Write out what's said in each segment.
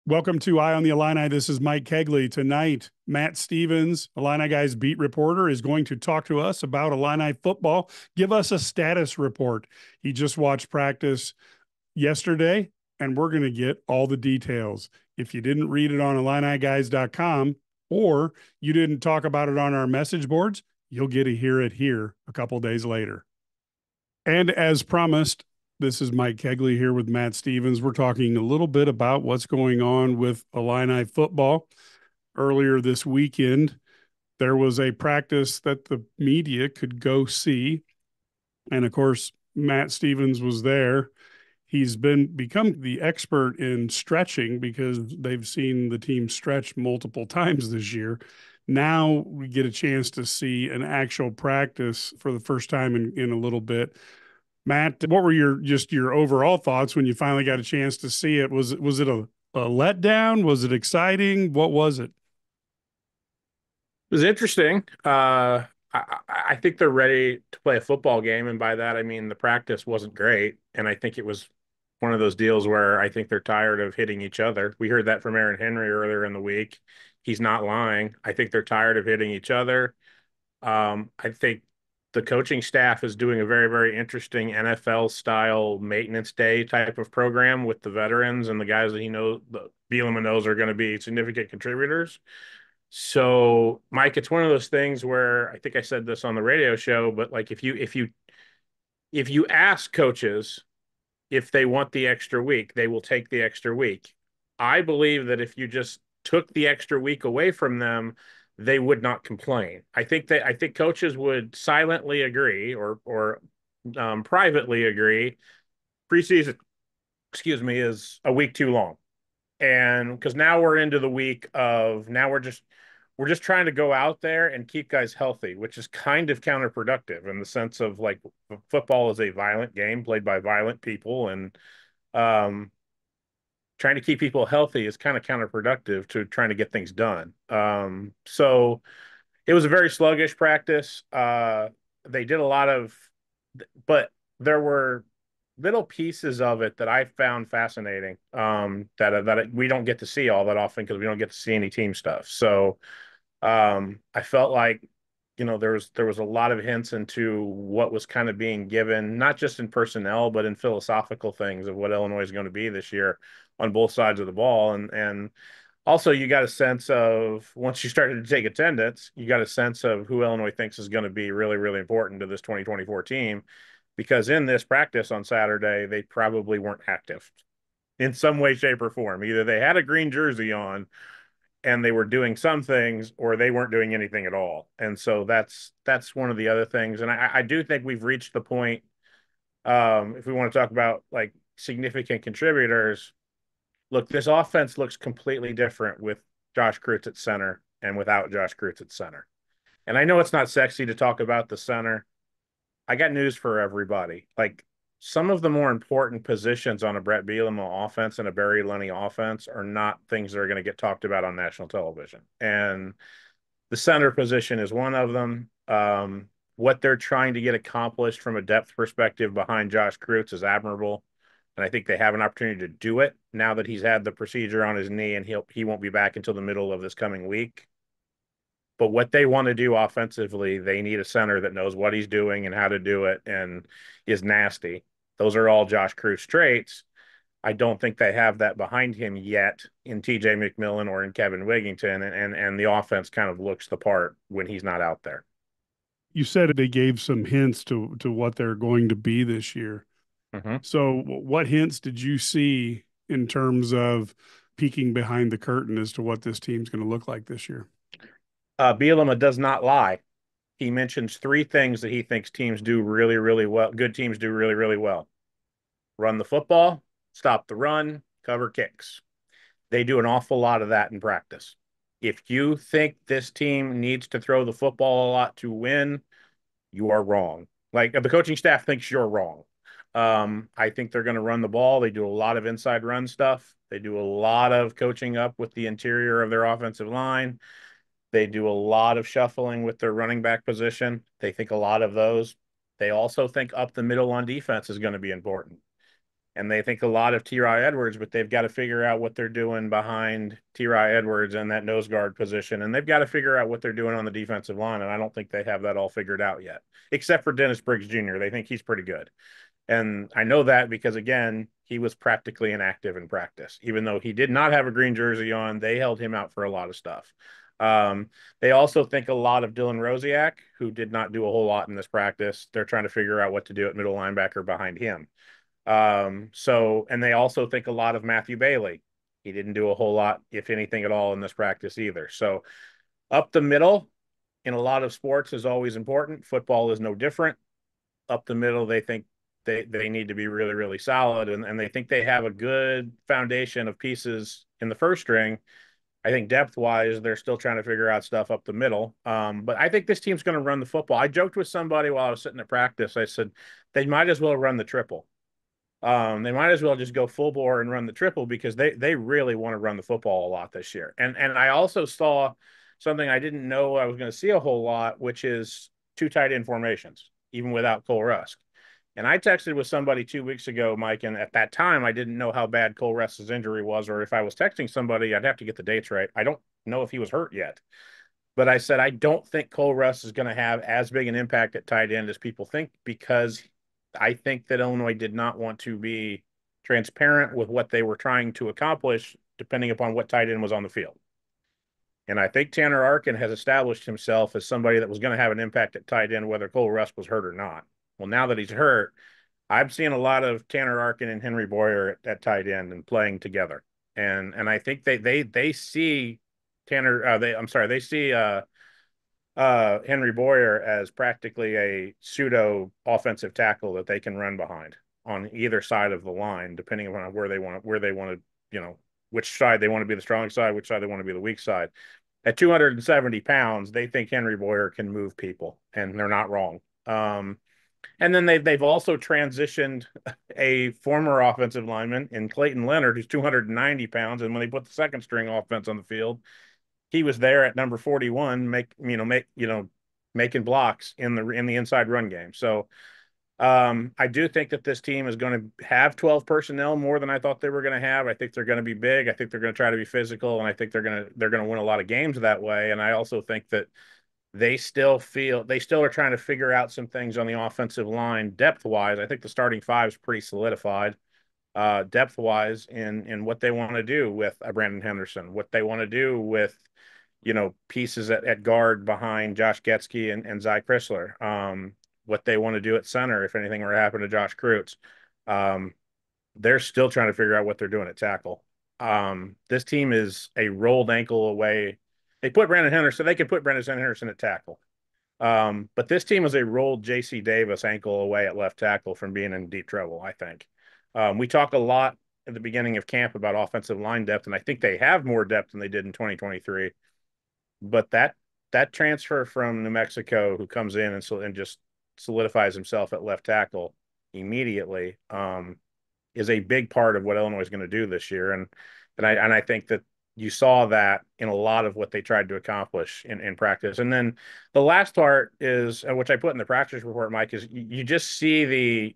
Welcome to Eye on the Illini. This is Mike Cagley. Tonight, Matt Stevens, Illini Guys beat reporter, is going to talk to us about Illini football, give us a status report. He just watched practice yesterday, and we're going to get all the details. If you didn't read it on IlliniGuys.com or you didn't talk about it on our message boards, you'll get to hear it here a couple days later. And as promised, this is Mike Kegley here with Matt Stevens. We're talking a little bit about what's going on with Illini football. Earlier this weekend, there was a practice that the media could go see. And of course, Matt Stevens was there. He's become the expert in stretching because they've seen the team stretch multiple times this year. Now we get a chance to see an actual practice for the first time in a little bit. Matt, what were your overall thoughts when you finally got a chance to see it? Was it a letdown? Was it exciting? What was it? It was interesting. I think they're ready to play a football game, and by that I mean the practice wasn't great, and I think it was one of those deals where I think they're tired of hitting each other. We heard that from Aaron Henry earlier in the week. He's not lying. I think they're tired of hitting each other. I think the coaching staff is doing a very, very interesting NFL style maintenance day type of program with the veterans and the guys that he knows, the Bielema knows are going to be significant contributors. So, Mike, it's one of those things where I think I said this on the radio show, but like if you ask coaches if they want the extra week, they will take the extra week. I believe that if you just took the extra week away from them, they would not complain. I think coaches would silently agree or privately agree. Preseason, excuse me, is a week too long. And because now we're into the week of now we're just trying to go out there and keep guys healthy, which is kind of counterproductive in the sense of like football is a violent game played by violent people, and um, trying to keep people healthy is kind of counterproductive to trying to get things done. So it was a very sluggish practice. They did a lot of, but there were little pieces of it that I found fascinating. That we don't get to see all that often because we don't get to see any team stuff. So I felt like, there was a lot of hints into what was kind of being given, not just in personnel, but in philosophical things of what Illinois is going to be this year on both sides of the ball. And also you got a sense of once you started to take attendance, you got a sense of who Illinois thinks is going to be really, really important to this 2024 team. Because in this practice on Saturday, they probably weren't active in some way, shape, or form. Either they had a green jersey on and they were doing some things or they weren't doing anything at all. And so that's one of the other things. And I do think we've reached the point, if we want to talk about like significant contributors, look, this offense looks completely different with Josh Kreutz at center and without Josh Kreutz at center. And I know it's not sexy to talk about the center. I got news for everybody. Like some of the more important positions on a Bret Bielema offense and a Barry Lenny offense are not things that are going to get talked about on national television. And the center position is one of them. What they're trying to get accomplished from a depth perspective behind Josh Kreutz is admirable. And I think they have an opportunity to do it now that he's had the procedure on his knee and he won't be back until the middle of this coming week. But what they want to do offensively, they need a center that knows what he's doing and how to do it and is nasty. Those are all Josh Kreutz traits. I don't think they have that behind him yet in TJ McMillan or in Kevin Wigington, and the offense kind of looks the part when he's not out there. You said they gave some hints to what they're going to be this year. Mm-hmm. So, what hints did you see in terms of peeking behind the curtain as to what this team's going to look like this year? Bielema does not lie. He mentions three things that he thinks teams do really, really well. Good teams do really, really well: run the football, stop the run, cover kicks. They do an awful lot of that in practice. If you think this team needs to throw the football a lot to win, you are wrong. Like the coaching staff thinks you're wrong. I think they're going to run the ball. They do a lot of inside run stuff. They do a lot of coaching up with the interior of their offensive line. They do a lot of shuffling with their running back position. They think a lot of those. They also think up the middle on defense is going to be important. and they think a lot of T.Y. Edwards, but they've got to figure out what they're doing behind T.Y. Edwards in that nose guard position, and they've got to figure out what they're doing on the defensive line, and I don't think they have that all figured out yet, except for Dennis Briggs Jr. They think he's pretty good. And I know that because, again, he was practically inactive in practice. Even though he did not have a green jersey on, they held him out for a lot of stuff. Um, they also think a lot of Dylan Rosiak, who did not do a whole lot in this practice. They're trying to figure out what to do at middle linebacker behind him. And they also think a lot of Matthew Bailey. He didn't do a whole lot, if anything at all, in this practice either. So up the middle in a lot of sports is always important. Football is no different. Up the middle, they think they need to be really, really solid, and they think they have a good foundation of pieces in the first string. I think depth-wise, they're still trying to figure out stuff up the middle. But I think this team's going to run the football. I joked with somebody while I was sitting at practice. I said, they might as well run the triple. They might as well just go full bore and run the triple because they really want to run the football a lot this year. And I also saw something I didn't know I was going to see a whole lot, which is two tight end formations, even without Cole Rusk. And I texted with somebody 2 weeks ago, Mike, and at that time I didn't know how bad Cole Rusk's injury was, or if I was texting somebody, I'd have to get the dates right. I don't know if he was hurt yet. But I said I don't think Cole Rusk is going to have as big an impact at tight end as people think, because I think that Illinois did not want to be transparent with what they were trying to accomplish, depending upon what tight end was on the field. And I think Tanner Arkin has established himself as somebody that was going to have an impact at tight end, whether Cole Rusk was hurt or not. Well, now that he's hurt, I'm seeing a lot of Tanner Arkin and Henry Boyer at tight end and playing together. And I think they see Tanner they see Henry Boyer as practically a pseudo offensive tackle that they can run behind on either side of the line, depending on where they want to, which side they want to be the strong side, which side they want to be the weak side. At 270 pounds, they think Henry Boyer can move people, and they're not wrong. And then they've also transitioned a former offensive lineman in Clayton Leonard, who's 290 pounds, and when they put the second string offense on the field, he was there at number 41, making blocks in the inside run game. So I do think that this team is going to have 12 personnel more than I thought they were going to have. I think they're going to be big. I think they're going to try to be physical, and I think they're going to win a lot of games that way. And I also think that they still are trying to figure out some things on the offensive line depth wise. I think the starting five is pretty solidified depth wise in what they want to do with Brandon Henderson, what they want to do with pieces at guard behind Josh Getsky and Zy Chrysler. What they want to do at center, if anything were to happen to Josh Kreutz. They're still trying to figure out what they're doing at tackle. This team is a rolled ankle away. They could put Brandon Henderson at tackle. But this team is a rolled J.C. Davis ankle away at left tackle from being in deep trouble, I think. We talk a lot at the beginning of camp about offensive line depth, and I think they have more depth than they did in 2023. But that transfer from New Mexico, who comes in and just solidifies himself at left tackle immediately, is a big part of what Illinois is going to do this year. And I think that you saw that in a lot of what they tried to accomplish in practice. And then the last part is, which I put in the practice report, Mike, is you just see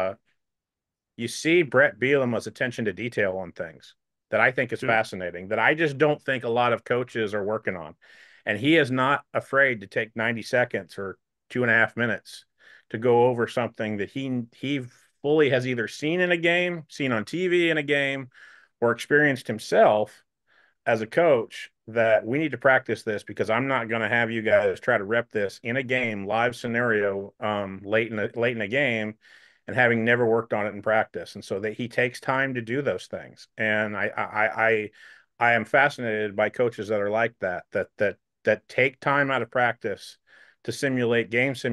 you see Bret Bielema's attention to detail on things that I think is fascinating, that I just don't think a lot of coaches are working on. And he is not afraid to take 90 seconds or 2.5 minutes to go over something that he fully has either seen in a game, seen on TV in a game, or experienced himself as a coach, that we need to practice this because I'm not going to have you guys try to rep this in a game, live scenario, late in a game, and having never worked on it in practice. And so that he takes time to do those things. And I am fascinated by coaches that are like that take time out of practice to simulate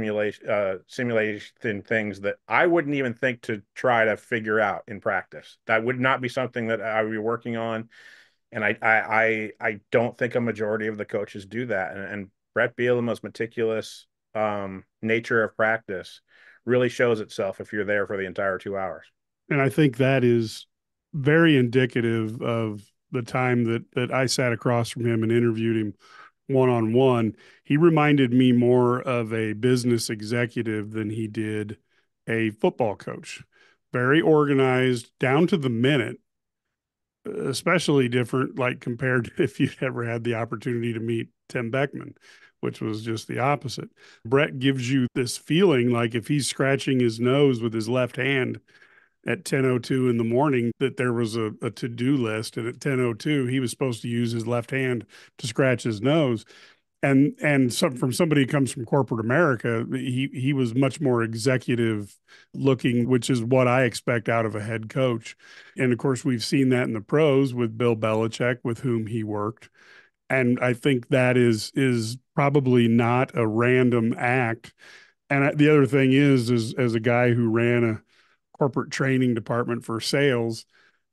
simulation things that I wouldn't even think to try to figure out in practice. That would not be something that I would be working on. And I don't think a majority of the coaches do that. And Bret Bielema's meticulous nature of practice really shows itself if you're there for the entire 2 hours. And I think that is very indicative of the time that I sat across from him and interviewed him one-on-one. He reminded me more of a business executive than he did a football coach. very organized, down to the minute, especially different, like compared to if you'd ever had the opportunity to meet Tim Beckman, which was just the opposite. Bret gives you this feeling like if he's scratching his nose with his left hand at 10:02 in the morning, that there was a to-do list, and at 10:02 he was supposed to use his left hand to scratch his nose. And from somebody who comes from corporate America, he was much more executive looking, which is what I expect out of a head coach. And of course, we've seen that in the pros with Bill Belichick, with whom he worked. And I think that is probably not a random act. And the other thing is as a guy who ran a corporate training department for sales,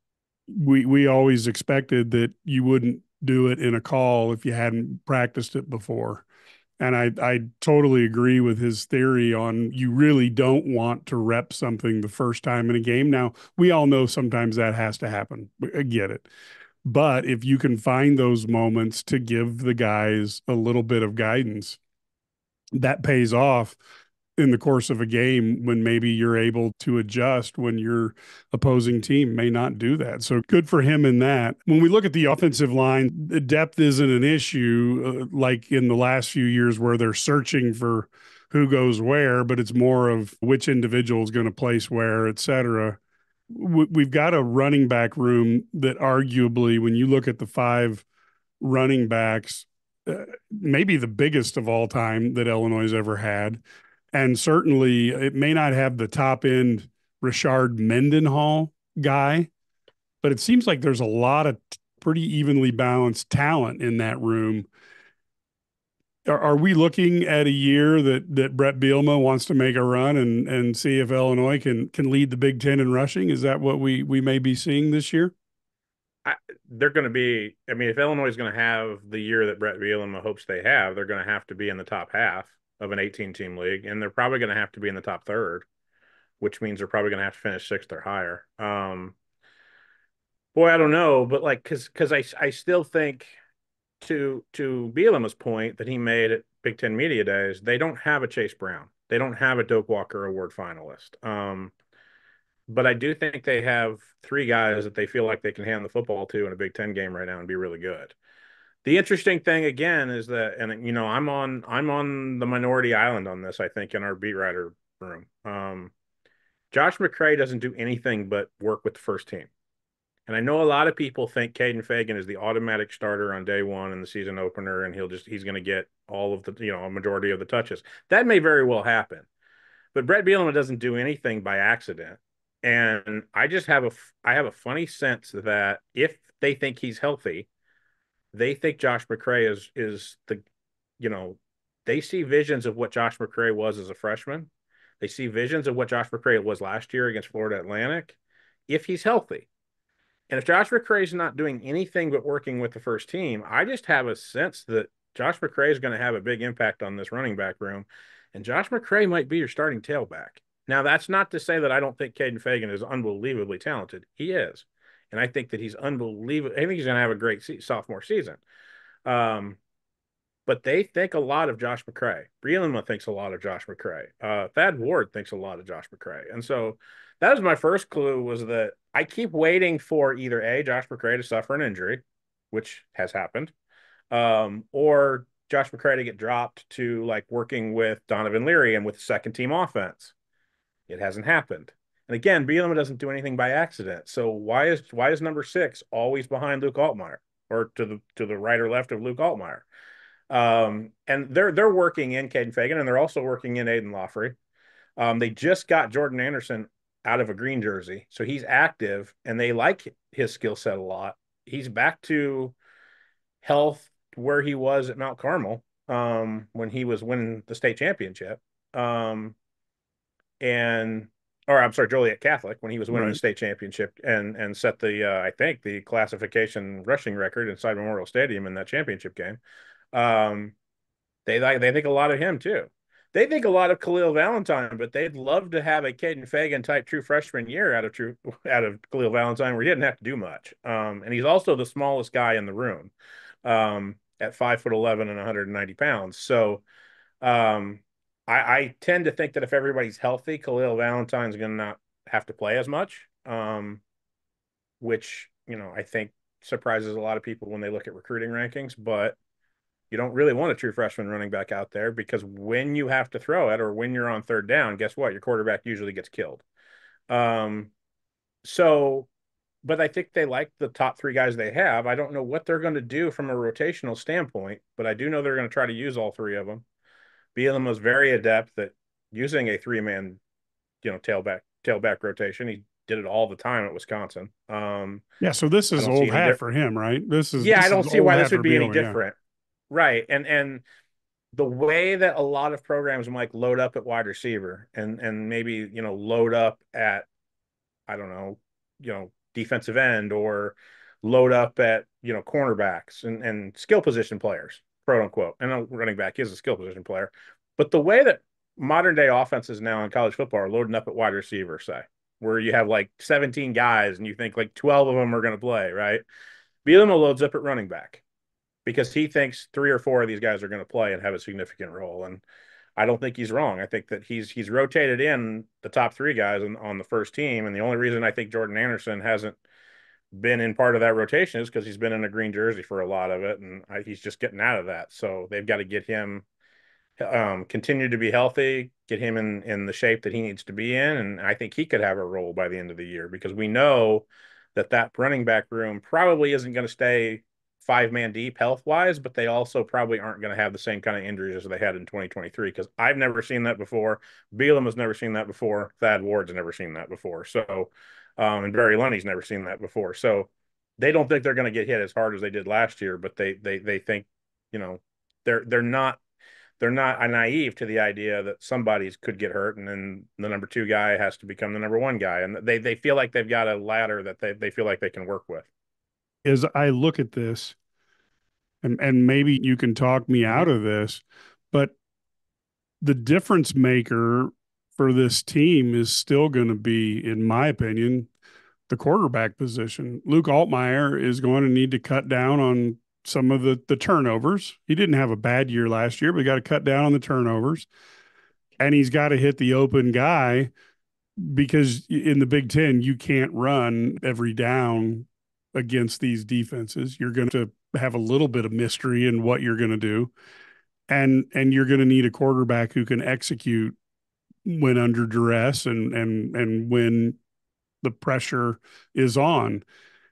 we always expected that you wouldn't do it in a call if you hadn't practiced it before. And I totally agree with his theory on you really don't want to rep something the first time in a game. Now, we all know sometimes that has to happen. I get it. But if you can find those moments to give the guys a little bit of guidance, that pays off in the course of a game when maybe you're able to adjust when your opposing team may not do that. So good for him in that. When we look at the offensive line, the depth isn't an issue like in the last few years where they're searching for who goes where, but it's more of which individual is going to place where, et cetera. We've got a running back room that arguably, when you look at the five running backs, maybe the biggest of all time that Illinois has ever had. And certainly it may not have the top end Richard Mendenhall guy, but it seems like there's a lot of pretty evenly balanced talent in that room. Are we looking at a year that Bret Bielema wants to make a run and see if Illinois can lead the Big Ten in rushing? Is that what we may be seeing this year? They're going to be, I mean, if Illinois is going to have the year that Bret Bielema hopes they have, they're going to have to be in the top half of an 18-team league, and they're probably going to have to be in the top third, which means they're probably going to have to finish sixth or higher. Boy, I don't know, but like, because I still think to Bielema's point that he made at Big Ten Media Days, they don't have a Chase Brown, they don't have a Doak Walker Award finalist. But I do think they have three guys that they feel like they can hand the football to in a Big Ten game right now and be really good. The interesting thing again is that, and you know, I'm on the minority island on this, I think, in our beat writer room. Josh McCray doesn't do anything but work with the first team. And I know a lot of people think Caden Fagan is the automatic starter on day one in the season opener, and he's going to get all of the, you know, a majority of the touches. That may very well happen. But Bret Bielema doesn't do anything by accident. And I have a funny sense that if they think he's healthy, they think Josh McCray is the, you know, they see visions of what Josh McCray was as a freshman. They see visions of what Josh McCray was last year against Florida Atlantic, if he's healthy. And if Josh McCray is not doing anything but working with the first team, I just have a sense that Josh McCray is going to have a big impact on this running back room. And Josh McCray might be your starting tailback. Now, that's not to say that I don't think Caden Fagan is unbelievably talented. He is. And I think that he's unbelievable. I think he's going to have a great sophomore season. But they think a lot of Josh McCray. Bielema thinks a lot of Josh McCray. Thad Ward thinks a lot of Josh McCray. And so that was my first clue, was that I keep waiting for either A, Josh McCray to suffer an injury, which has happened, or Josh McCray to get dropped to like working with Donovan Leary and with second team offense. It hasn't happened. And again, Bielema doesn't do anything by accident. So why is number 6 always behind Luke Altmaier, or to the right or left of Luke Altmaier? And they're working in Caden Fagan, and they're also working in Aiden Laughery. They just got Jordan Anderson out of a green jersey, so he's active, and they like his skill set a lot. He's back to health where he was at Mount Carmel when he was winning the state championship. I'm sorry, Joliet Catholic, when he was winning the state championship and set the I think the classification rushing record inside Memorial Stadium in that championship game. They think a lot of him too. They think a lot of Khalil Valentine, but they'd love to have a Caden Fagan type true freshman year out of Khalil Valentine, where he didn't have to do much. And he's also the smallest guy in the room, at 5'11" and 190 pounds. So I tend to think that if everybody's healthy, Khalil Valentine's going to have to play as much, which, I think surprises a lot of people when they look at recruiting rankings. But you don't really want a true freshman running back out there because when you have to throw it or when you're on third down, guess what? Your quarterback usually gets killed. Um, so, but I think they like the top three guys they have. I don't know what they're going to do from a rotational standpoint, but I do know they're going to try to use all three of them. Bielema was very adept at using a three-man, tailback rotation. He did it all the time at Wisconsin. Yeah, so this I is don't see old any hat different. for him, right? This is Yeah, I this don't is see old why hat this would for be any Bielema. Yeah. different. Right. And the way that a lot of programs might load up at wide receiver and maybe, load up at, I don't know, defensive end, or load up at, cornerbacks and skill position players, quote unquote. And a running back is a skill position player. But the way that modern day offenses now in college football are loading up at wide receiver, say, where you have like 17 guys and you think like 12 of them are going to play, right? Bielema loads up at running back because he thinks three or four of these guys are going to play and have a significant role. And I don't think he's wrong. I think that he's rotated in the top three guys on the first team. And the only reason I think Jordan Anderson hasn't been in part of that rotation is because he's been in a green jersey for a lot of it. And he's just getting out of that. So they've got to get him continue to be healthy, get him in the shape that he needs to be in, and I think he could have a role by the end of the year because we know that running back room probably isn't going to stay five-man deep health-wise, but they also probably aren't going to have the same kind of injuries as they had in 2023 because I've never seen that before. Bielema has never seen that before. Thad Ward's never seen that before. So, and Barry Lunny's never seen that before. So they don't think they're going to get hit as hard as they did last year, but they think, you know, they're not naive to the idea that somebody's could get hurt and then the number two guy has to become the number one guy. And they feel like they've got a ladder that they feel like they can work with. As I look at this, and maybe you can talk me out Mm-hmm. of this, but the difference maker for this team is still going to be, in my opinion, the quarterback position. Luke Altmaier is going to need to cut down on some of the turnovers. He didn't have a bad year last year, but he got to cut down on the turnovers. And he's got to hit the open guy because in the Big Ten, you can't run every down against these defenses. You're going to have a little bit of mystery in what you're going to do. And you're going to need a quarterback who can execute when under duress and when the pressure is on.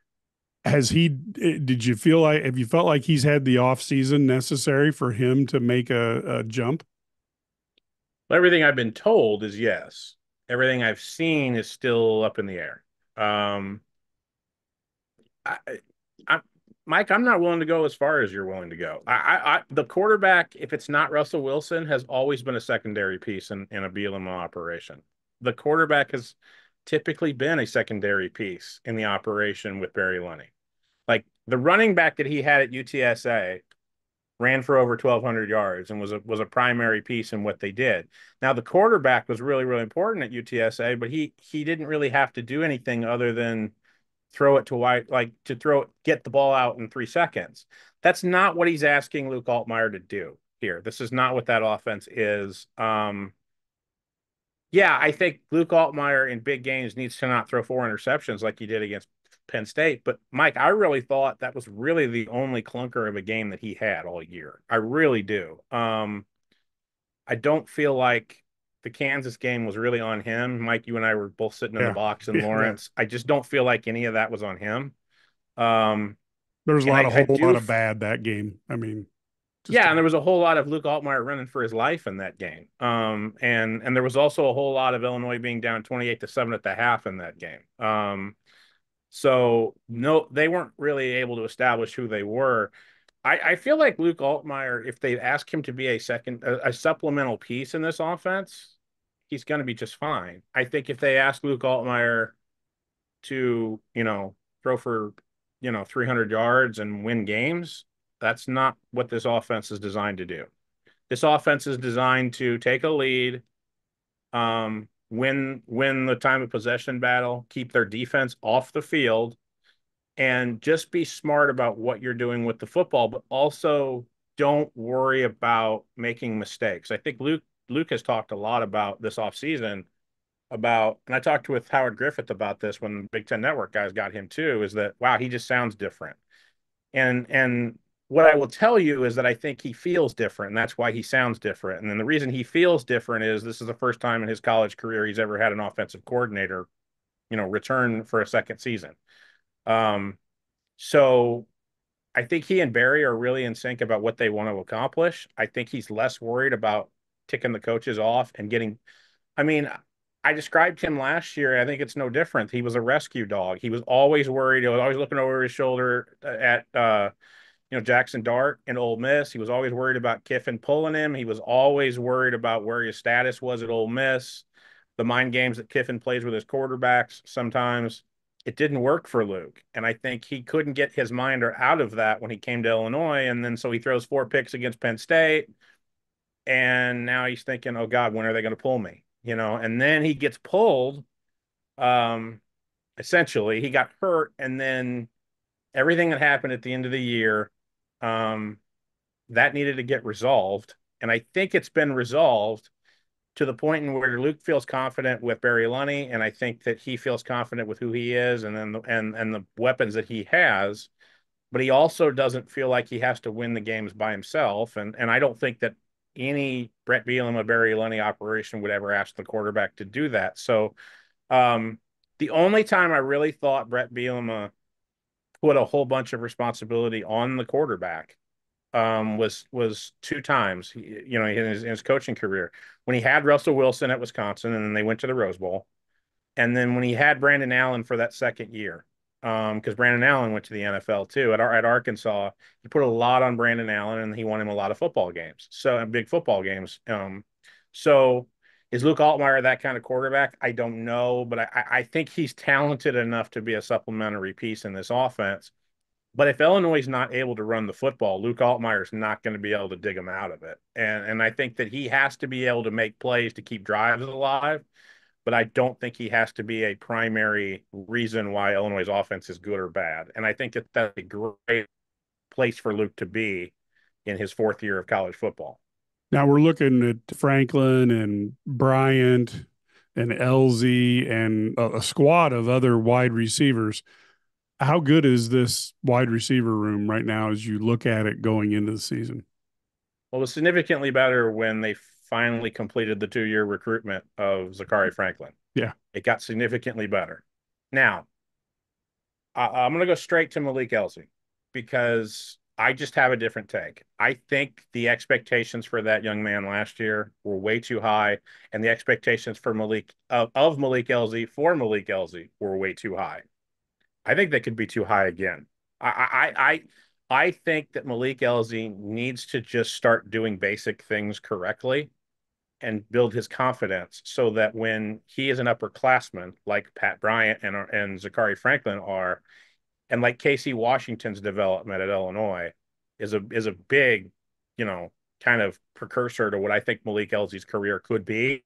Did you feel like, have you felt like he's had the off season necessary for him to make a jump? Everything I've been told is yes. Everything I've seen is still up in the air. Um, I, I, Mike, I'm not willing to go as far as you're willing to go. The quarterback, if it's not Russell Wilson, has always been a secondary piece in a Bielema operation. The quarterback has typically been a secondary piece in the operation with Barry Lunny. Like the running back that he had at UTSA ran for over 1,200 yards and was a primary piece in what they did. Now the quarterback was really really important at UTSA, but he didn't really have to do anything other than throw it to wide, like to get the ball out in 3 seconds. That's not what he's asking Luke Altmaier to do here. This is not what that offense is. Yeah, I think Luke Altmaier in big games needs to not throw four interceptions like he did against Penn State. But Mike, I really thought that was really the only clunker of a game that he had all year. I really do. I don't feel like the Kansas game was really on him. Mike, you and I were both sitting in the Yeah. box in Yeah. Lawrence. I just don't feel like any of that was on him. Um, There's a and lot I, of I whole do, lot of bad that game. I mean, just yeah, and there was a whole lot of Luke Altmaier running for his life in that game. And there was also a whole lot of Illinois being down 28-7 at the half in that game. So no, they weren't really able to establish who they were. I feel like Luke Altmaier, if they ask him to be a supplemental piece in this offense, he's going to be just fine. I think if they ask Luke Altmaier to, throw for, 300 yards and win games, that's not what this offense is designed to do. This offense is designed to take a lead, win the time of possession battle, keep their defense off the field, and just be smart about what you're doing with the football, but also don't worry about making mistakes. I think Luke has talked a lot about this offseason about, and I talked with Howard Griffith about this when the Big Ten Network guys got him too, is that, wow, he just sounds different. And what I will tell you is that I think he feels different, and that's why he sounds different. And then the reason he feels different is this is the first time in his college career he's ever had an offensive coordinator, return for a second season. Um, so I think he and Barry are really in sync about what they want to accomplish. I think he's less worried about ticking the coaches off and getting. I mean, I described him last year. I think it's no different. He was a rescue dog. He was always worried. He was always looking over his shoulder at Jackson Dart and Ole Miss. He was always worried about Kiffin pulling him. He was always worried about where his status was at Ole Miss. The mind games that Kiffin plays with his quarterbacks sometimes. It didn't work for Luke. And I think he couldn't get his mind out of that when he came to Illinois. And then so he throws 4 picks against Penn State. And now he's thinking, oh God, when are they going to pull me? And then he gets pulled. Um, Essentially, he got hurt, and then everything that happened at the end of the year, um, that needed to get resolved. And I think it's been resolved to the point in where Luke feels confident with Barry Lunny, and I think that he feels confident with who he is and then the weapons that he has. But he also doesn't feel like he has to win the games by himself. And I don't think that any Bret Bielema, Barry Lunny operation would ever ask the quarterback to do that. So the only time I really thought Bret Bielema put a whole bunch of responsibility on the quarterback was 2 times, in his coaching career, when he had Russell Wilson at Wisconsin, and then they went to the Rose Bowl, and then when he had Brandon Allen for that second year, because Brandon Allen went to the NFL too at Arkansas. He put a lot on Brandon Allen, and he won him a lot of football games, so big football games. So is Luke Altmaier that kind of quarterback? I don't know, but I think he's talented enough to be a supplementary piece in this offense. But if Illinois is not able to run the football, Luke Altmaier is not going to be able to dig him out of it. And I think that he has to be able to make plays to keep drives alive, but I don't think he has to be a primary reason why Illinois' offense is good or bad. And I think that that's a great place for Luke to be in his 4th year of college football. Now we're looking at Franklin and Bryant and LZ and a squad of other wide receivers. How good is this wide receiver room right now as you look at it going into the season? Well, it was significantly better when they finally completed the 2-year recruitment of Zachary Franklin. Yeah. It got significantly better. Now, I'm going to go straight to Malik Elsie because I just have a different take. I think the expectations for that young man last year were way too high, and the expectations for Malik of Malik Elsie for Malik Elsie were way too high. I think they could be too high again. I think that Malik Elsie needs to just start doing basic things correctly and build his confidence so that when he is an upperclassman like Pat Bryant and Zachary Franklin are, and like Casey Washington's development at Illinois is a big, kind of precursor to what I think Malik Elsie's career could be.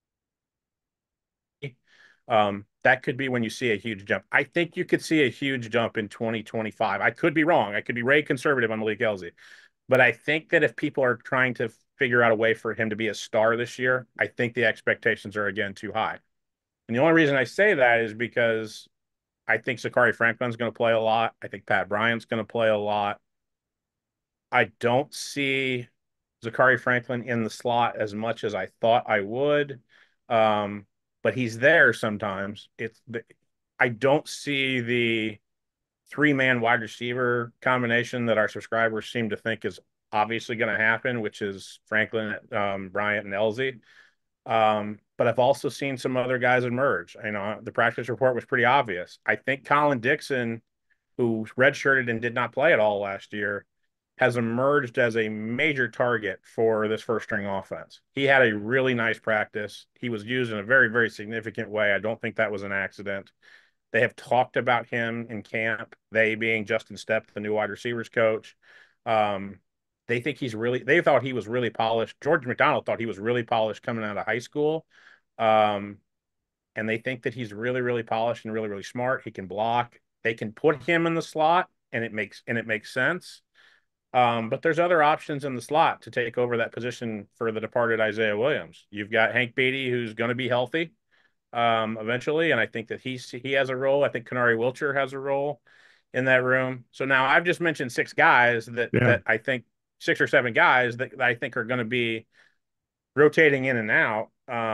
That could be when you see a huge jump. I think you could see a huge jump in 2025. I could be wrong. I could be very conservative on Malik Elsie, but I think that if people are trying to figure out a way for him to be a star this year, I think the expectations are again too high. And the only reason I say that is because I think Zachary Franklin's going to play a lot. I think Pat Bryant's going to play a lot. I don't see Zachary Franklin in the slot as much as I thought I would. But he's there sometimes. I don't see the 3-man wide receiver combination that our subscribers seem to think is obviously going to happen, which is Franklin, Bryant, and Elsie. But I've also seen some other guys emerge. The practice report was pretty obvious. I think Colin Dixon, who redshirted and did not play at all last year, has emerged as a major target for this first string offense. He had a really nice practice. He was used in a very, very significant way. I don't think that was an accident. They have talked about him in camp, they being Justin Stepp, the new wide receivers coach. They thought he was really polished. George McDonald thought he was really polished coming out of high school. And they think that he's really, really polished and really, really smart. He can block. They can put him in the slot and it makes sense. But there's other options in the slot to take over that position for the departed Isaiah Williams. You've got Hank Beatty, who's going to be healthy. eventually, and I think that he has a role. I think Kenari Wilcher has a role in that room. So now I've just mentioned six guys Yeah. that I think, six or seven guys that I think are going to be rotating in and out.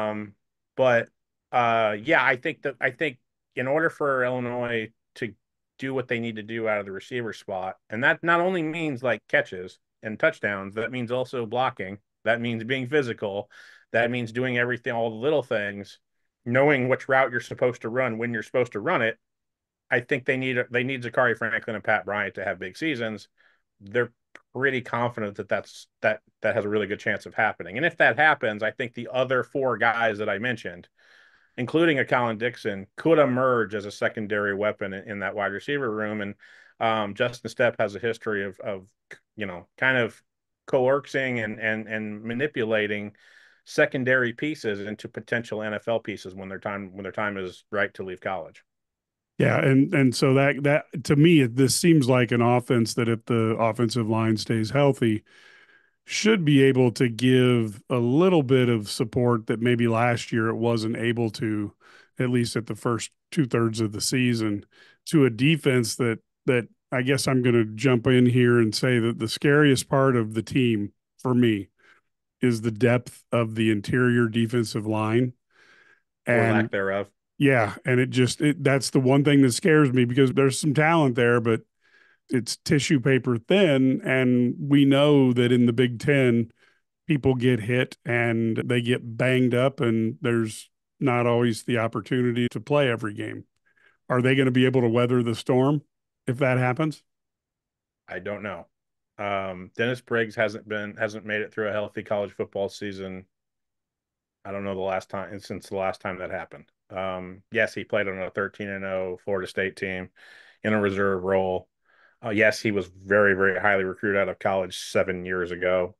But yeah, I think in order for Illinois to do what they need to do out of the receiver spot, and that not only means like catches and touchdowns, that means also blocking. That means being physical. That means doing everything, all the little things, knowing which route you're supposed to run when you're supposed to run it. I think they need Zachary Franklin and Pat Bryant to have big seasons. They're pretty confident that that has a really good chance of happening. And if that happens, I think the other four guys that I mentioned, including a Colin Dixon, could emerge as a secondary weapon in that wide receiver room. And Justin Stepp has a history of kind of coercing and manipulating secondary pieces into potential NFL pieces when their time is right to leave college. Yeah, and so that to me, this seems like an offense that if the offensive line stays healthy, should be able to give a little bit of support that maybe last year it wasn't able to, at least at the first two-thirds of the season, to a defense that I guess I'm going to jump in here and say that the scariest part of the team for me is the depth of the interior defensive line. Or And lack thereof. yeah, and that's the one thing that scares me because there's some talent there, but it's tissue paper thin. And we know that in the Big Ten, people get hit and they get banged up, and there's not always the opportunity to play every game. Are they going to be able to weather the storm if that happens? I don't know. Dennis Briggs hasn't made it through a healthy college football season. I don't know the last time since the last time that happened. Yes, he played on a 13-0 Florida State team in a reserve role. Yes, he was very, very highly recruited out of college 7 years ago.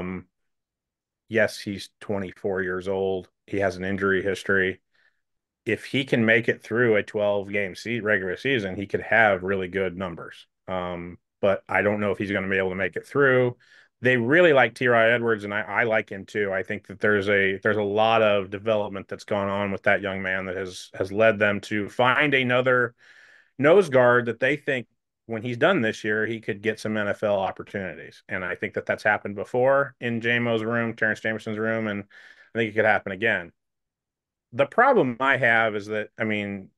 Yes, he's 24 years old. He has an injury history. If he can make it through a 12 game regular season, he could have really good numbers. But I don't know if he's going to be able to make it through. They really like T.Y. Edwards, and I like him too. I think that there's a lot of development that's gone on with that young man that has led them to find another nose guard that they think when he's done this year, he could get some NFL opportunities. And I think that that's happened before in JMO's room, Terrence Jamerson's room, and I think it could happen again. The problem I have is that, I mean,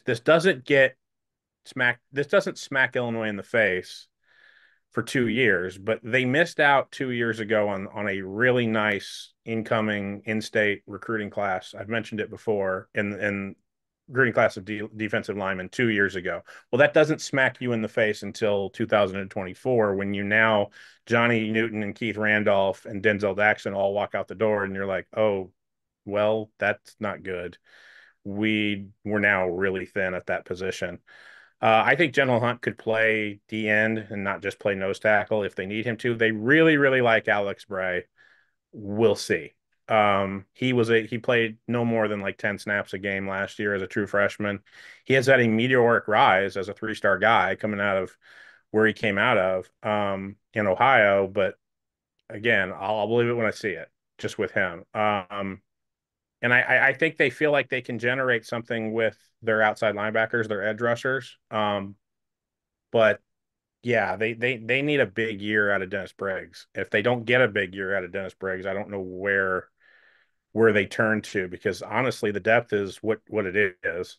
this doesn't smack Illinois in the face for 2 years, but they missed out 2 years ago on a really nice incoming in-state recruiting class. I've mentioned it before in recruiting class of defensive linemen 2 years ago. Well, that doesn't smack you in the face until 2024 when you now Johnny Newton and Keith Randolph and Denzel Daxon all walk out the door and you're like, oh, well, that's not good. We're now really thin at that position. I think General Hunt could play D end and not just play nose tackle if they need him to. They really, really like Alex Bray. We'll see. He played no more than like 10 snaps a game last year as a true freshman. He has had a meteoric rise as a three-star guy coming out of where he came out of in Ohio. But again, I'll believe it when I see it, just with him. And I think they feel like they can generate something with their outside linebackers, their edge rushers. But yeah, they need a big year out of Dennis Briggs. If they don't get a big year out of Dennis Briggs, I don't know where they turn to because honestly, the depth is what it is.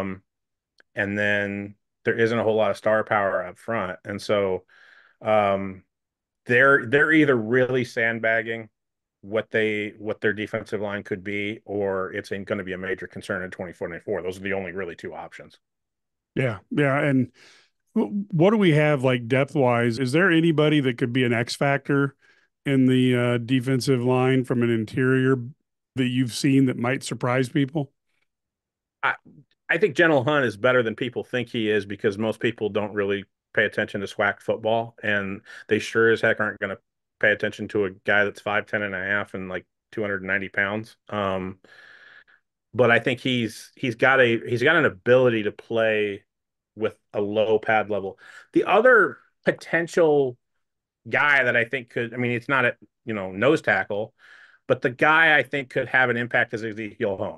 And then there isn't a whole lot of star power up front, and so um, they're either really sandbagging what their defensive line could be, or it's going to be a major concern in 2024. Those are the only really two options. Yeah, yeah. And what do we have like depth wise? Is there anybody that could be an X factor in the defensive line from an interior that you've seen that might surprise people? I I think General Hunt is better than people think he is because most people don't really pay attention to SWAC football, and they sure as heck aren't going to pay attention to a guy that's 5'10" and a half and like 290 pounds. But I think he's got an ability to play with a low pad level. The other potential guy that I think could, I mean, it's not at nose tackle, but the guy I think could have an impact is Ezekiel Holmes.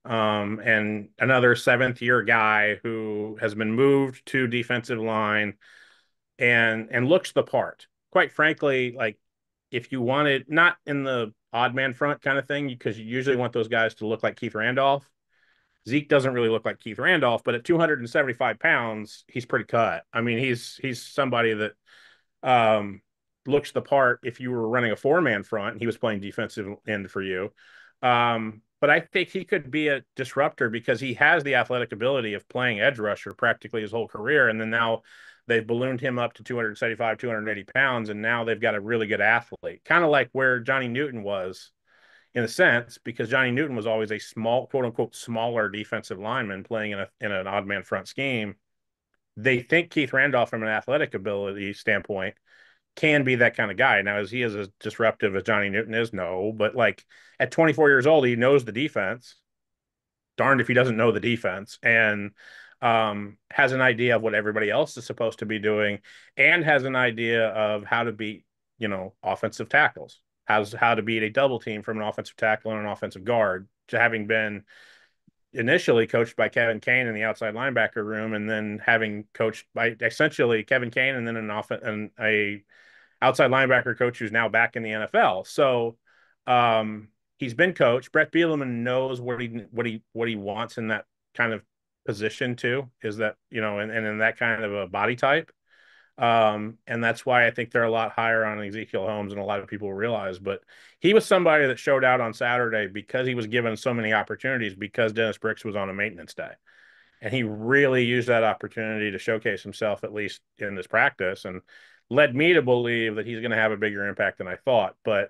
and another seventh year guy who has been moved to defensive line and looks the part. Quite frankly, like if you wanted not in the odd man front kind of thing, because you usually want those guys to look like Keith Randolph. Zeke doesn't really look like Keith Randolph, but at 275 pounds, he's pretty cut. I mean, he's somebody that um, looks the part if you were running a four-man front and he was playing defensive end for you. But I think he could be a disruptor because he has the athletic ability of playing edge rusher practically his whole career. And then now they've ballooned him up to 275, 280 pounds, and now they've got a really good athlete, kind of like where Johnny Newton was in a sense, because Johnny Newton was always a small, quote unquote, smaller defensive lineman playing in an odd man front scheme. They think Keith Randolph, from an athletic ability standpoint, can be that kind of guy. Now, is he as disruptive as Johnny Newton is? No, but like at 24 years old, he knows the defense. Darned if he doesn't know the defense, and has an idea of what everybody else is supposed to be doing, and has an idea of how to beat, offensive tackles, how to beat a double team from an offensive tackle and an offensive guard, to having been initially coached by Kevin Kane in the outside linebacker room, and then having coached by essentially Kevin Kane and then and a outside linebacker coach who's now back in the NFL. So he's been coached. Bret Bielema knows what he wants in that kind of position too, is that, and in that kind of a body type. And that's why I think they're a lot higher on Ezekiel Holmes than a lot of people realize. But he was somebody that showed out on Saturday because he was given so many opportunities, because Dennis Brooks was on a maintenance day. And he really used that opportunity to showcase himself, at least in this practice, and led me to believe that he's going to have a bigger impact than I thought. But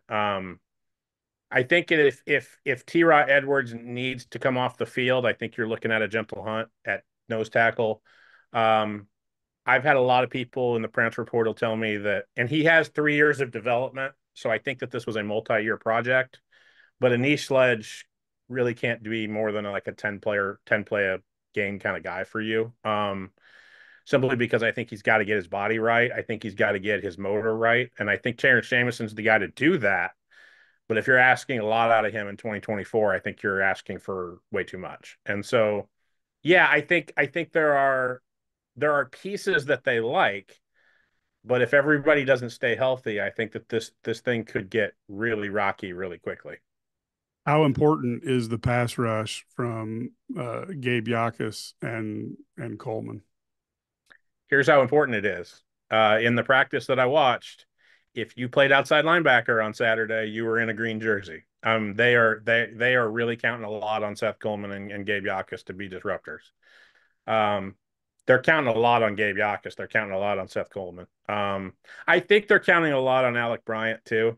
I think if T-Rod Edwards needs to come off the field, I think you're looking at a Gentle Hunt at nose tackle. I've had a lot of people in the transfer portal tell me that, and he has 3 years of development, so I think that this was a multi-year project. But Anish Sledge really can't be more than like a 10 play a game kind of guy for you. Simply because I think he's got to get his body right. I think he's got to get his motor right. And I think Terrence Jamison's the guy to do that. But if you're asking a lot out of him in 2024, I think you're asking for way too much. And so, yeah, I think there are pieces that they like, but if everybody doesn't stay healthy, I think that this thing could get really rocky really quickly. How important is the pass rush from Gabe Yakus and Coleman? Here's how important it is. In the practice that I watched, if you played outside linebacker on Saturday, you were in a green jersey. They are really counting a lot on Seth Coleman and Gabe Yakus to be disruptors. Um, they're counting a lot on Gabe Yakus. They're counting a lot on Seth Coleman. I think they're counting a lot on Alec Bryant too.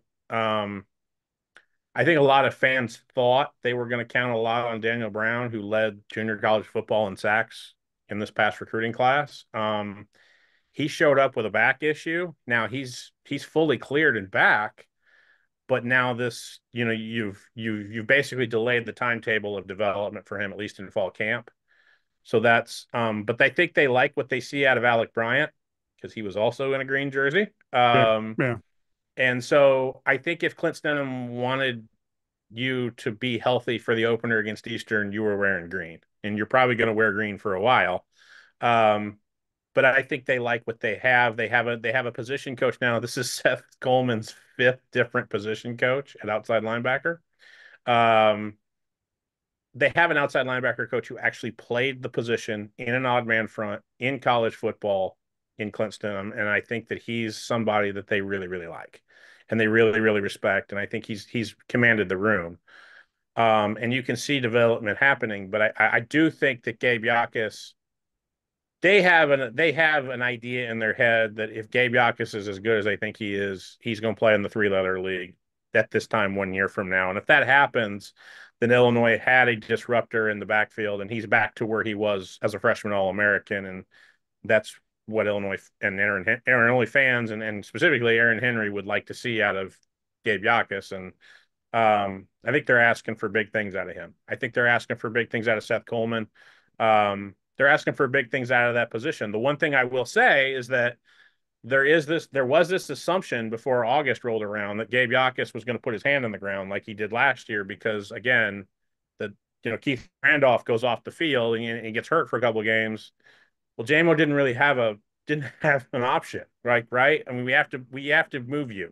I think a lot of fans thought they were going to count a lot on Daniel Brown, who led junior college football in sacks in this past recruiting class. He showed up with a back issue. Now he's fully cleared and back, but now this, you've basically delayed the timetable of development for him, at least in fall camp. So that's but I think they like what they see out of Alec Bryant, because he was also in a green jersey. Yeah, yeah. And so I think if Clint Stenham wanted you to be healthy for the opener against Eastern, you were wearing green, and you're probably going to wear green for a while. Um, but I think they like what they have. They have a position coach now. This is Seth Coleman's fifth different position coach at outside linebacker. Um, they have an outside linebacker coach who actually played the position in an odd man front in college football in Clint Stenham, and I think that he's somebody that they really, really like, and they really, really respect. And I think he's commanded the room. And you can see development happening. But I do think that Gabe Yakus, they have an idea in their head that if Gabe Yakus is as good as they think he is, he's going to play in the three-letter league at this time 1 year from now. And if that happens, then Illinois had a disruptor in the backfield, and he's back to where he was as a freshman All-American. And that's what Illinois and Aaron Illinois fans and specifically Aaron Henry would like to see out of Gabe Yakus. And I think they're asking for big things out of him. I think they're asking for big things out of Seth Coleman. They're asking for big things out of that position. The one thing I will say is that there was this assumption before August rolled around that Gabe Yakus was going to put his hand in the ground like he did last year, because again, Keith Randolph goes off the field and he gets hurt for a couple of games. Well, JMO didn't have an option, right? I mean, we have to move you.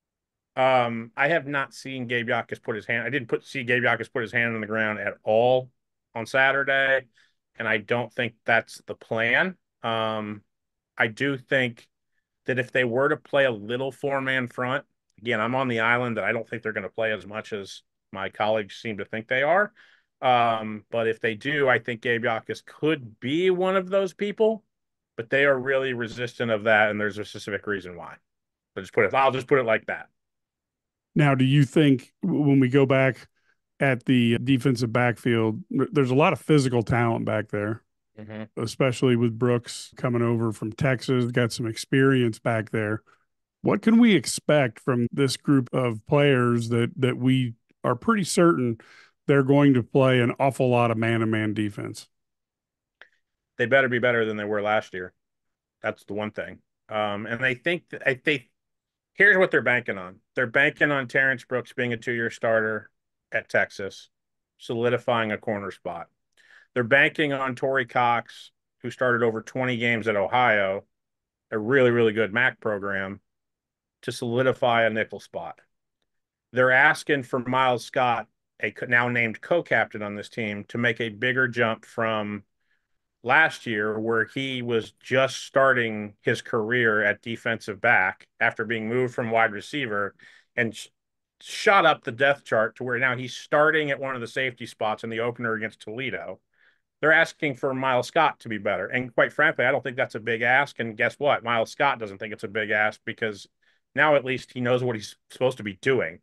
I have not seen Gabe Yakas put his hand. I didn't see Gabe Yakas put his hand on the ground at all on Saturday, and I don't think that's the plan. I do think that if they were to play a little four-man front, again, I'm on the island that I don't think they're going to play as much as my colleagues seem to think they are. But if they do, I think Gabe Yakas could be one of those people, but they are really resistant of that, and there's a specific reason why. I'll just put it like that. Now, do you think when we go back at the defensive backfield, there's a lot of physical talent back there, Mm-hmm. especially with Brooks coming over from Texas, got some experience back there. What can we expect from this group of players that we are pretty certain they're going to play an awful lot of man-to-man defense? They better be better than they were last year. That's the one thing. And here's what they're banking on. They're banking on Terrence Brooks being a 2-year starter at Texas, solidifying a corner spot. They're banking on Torrey Cox, who started over 20 games at Ohio, a really, really good MAC program, to solidify a nickel spot. They're asking for Miles Scott, a now named co-captain on this team, to make a bigger jump from last year, where he was just starting his career at defensive back after being moved from wide receiver and shot up the depth chart to where now he's starting at one of the safety spots in the opener against Toledo. They're asking for Miles Scott to be better. And quite frankly, I don't think that's a big ask. And guess what? Miles Scott doesn't think it's a big ask because now at least he knows what he's supposed to be doing.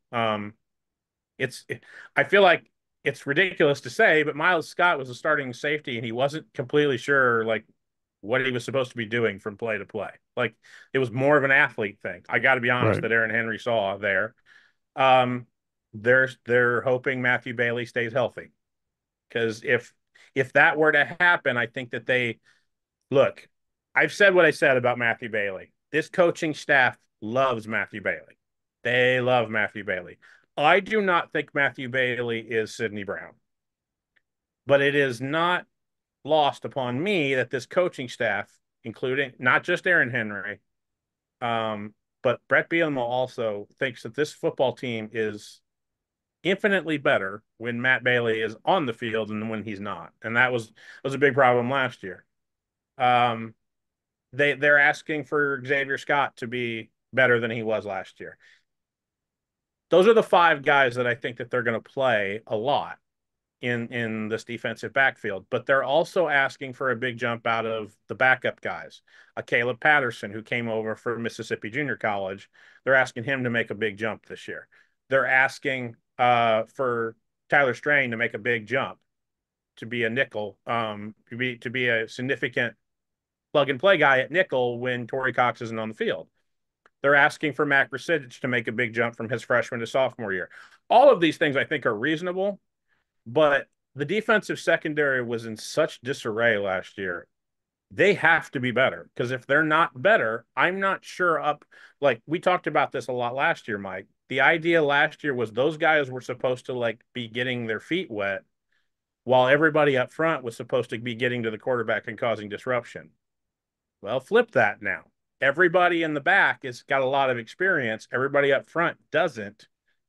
It's I feel like it's ridiculous to say, but Miles Scott was a starting safety and he wasn't completely sure like what he was supposed to be doing from play to play. Like it was more of an athlete thing. I got to be honest, Right. that Aaron Henry saw there. Um, they're hoping Matthew Bailey stays healthy because if that were to happen, I think that they look. I've said what I said about Matthew Bailey. This coaching staff loves Matthew Bailey. They love Matthew Bailey. I do not think Matthew Bailey is Sidney Brown, but it is not lost upon me that this coaching staff, including not just Aaron Henry, um, but Bret Bielema also thinks that this football team is infinitely better when Matt Bailey is on the field than when he's not, and that was a big problem last year. Um, they're asking for Xavier Scott to be better than he was last year. Those are the 5 guys that I think that they're going to play a lot in this defensive backfield, but they're also asking for a big jump out of the backup guys. A Caleb Patterson, who came over from Mississippi Junior College, they're asking him to make a big jump this year. They're asking for Tyler Strain to make a big jump to be a nickel, to be a significant plug and play guy at nickel when Torrey Cox isn't on the field. They're asking for Mac Rasic to make a big jump from his freshman to sophomore year. All of these things I think are reasonable, but the defensive secondary was in such disarray last year. They have to be better because if they're not better, I'm not sure like we talked about this a lot last year, Mike. The idea last year was those guys were supposed to like be getting their feet wet while everybody up front was supposed to be getting to the quarterback and causing disruption. Well, flip that now. Everybody in the back has got a lot of experience. Everybody up front doesn't.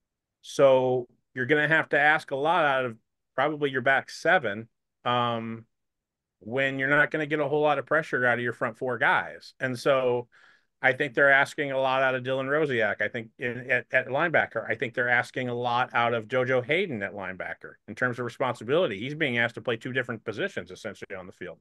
So you're going to have to ask a lot out of probably your back 7 when you're not going to get a whole lot of pressure out of your front 4 guys. And so I think they're asking a lot out of Dylan Rosiak. I think at linebacker, I think they're asking a lot out of JoJo Hayden at linebacker in terms of responsibility. He's being asked to play 2 different positions essentially on the field.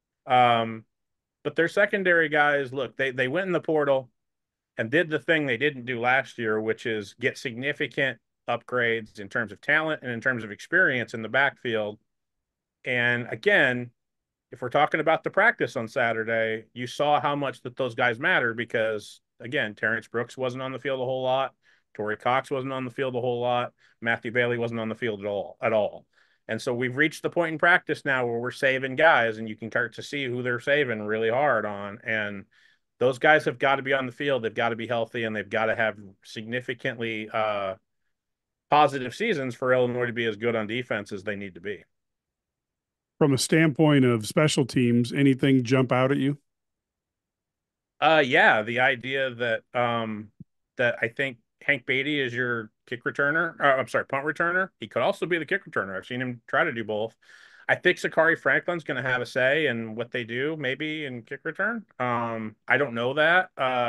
But their secondary guys, look, they went in the portal and did the thing they didn't do last year, which is get significant upgrades in terms of talent and in terms of experience in the backfield. And again, if we're talking about the practice on Saturday, you saw how much that those guys matter because, again, Terrence Brooks wasn't on the field a whole lot. Torrey Cox wasn't on the field a whole lot. Matthew Bailey wasn't on the field at all. And so we've reached the point in practice now where we're saving guys, and you can start to see who they're saving really hard on. And those guys have got to be on the field. They've got to be healthy, and they've got to have significantly positive seasons for Illinois to be as good on defense as they need to be. From a standpoint of special teams, anything jump out at you? Yeah, the idea that I think Hank Beatty is your kick returner. I'm sorry, punt returner. He could also be the kick returner. I've seen him try to do both. I think Sakari Franklin's going to have a say in what they do, maybe in kick return. I don't know that.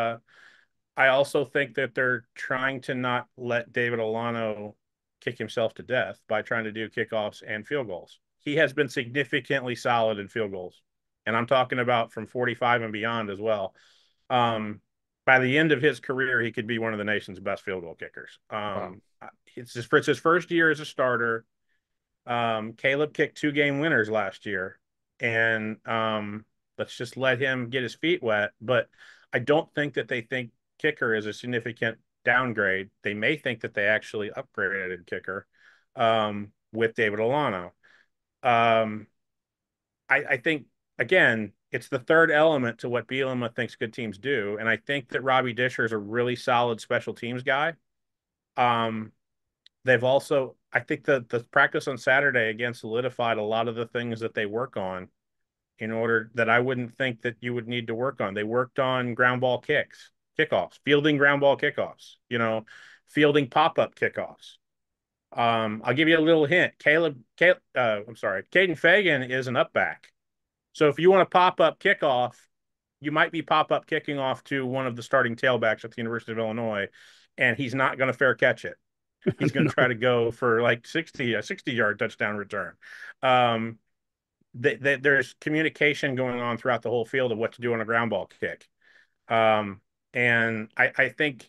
I also think that they're trying to not let David Olano kick himself to death by trying to do kickoffs and field goals. He has been significantly solid in field goals, and I'm talking about from 45 and beyond as well. Um, by the end of his career, he could be one of the nation's best field goal kickers. Wow. It's his first year as a starter. Caleb kicked 2 game winners last year, and let's just let him get his feet wet. But I don't think that they think kicker is a significant downgrade. They may think that they actually upgraded kicker with David Olano. Um, I think again, it's the third element to what Bielema thinks good teams do, and I think that Robbie Disher is a really solid special teams guy. Um, they've also, I think that the practice on Saturday again solidified a lot of the things that they work on in order that I wouldn't think that you would need to work on. They worked on ground ball kickoffs, fielding ground ball kickoffs, fielding pop-up kickoffs. I'll give you a little hint. I'm sorry, Caden Fagan is an up back. So if you want to pop up kickoff, you might be pop up kicking off to one of the starting tailbacks at the University of Illinois, and he's not going to fair catch it. He's going to try No. to go for like a 60-yard touchdown return. Um, there's communication going on throughout the whole field of what to do on a ground ball kick. Um, and I think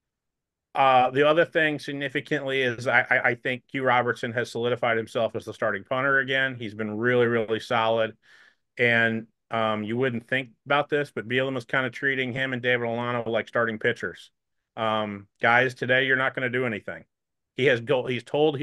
the other thing significantly is I think Hugh Robertson has solidified himself as the starting punter again. He's been really, really solid. And you wouldn't think about this, but Bielema is kind of treating him and David Olano like starting pitchers. Guys, today you're not going to do anything. He's told